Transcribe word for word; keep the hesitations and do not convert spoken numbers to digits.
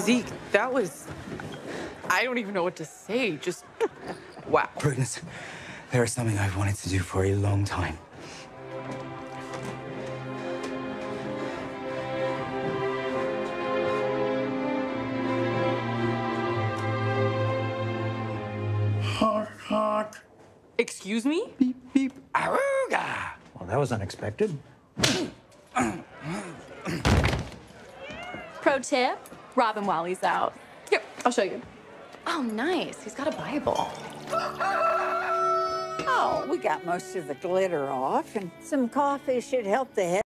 Zeke, that was... I don't even know what to say. Just... wow. Prudence, there is something I've wanted to do for a long time. Honk, honk. Excuse me? Beep, beep, aruga! Well, that was unexpected. Pro tip, rob him while he's out. Here, I'll show you. Oh, nice. He's got a Bible. Oh, we got most of the glitter off, and some coffee should help the head.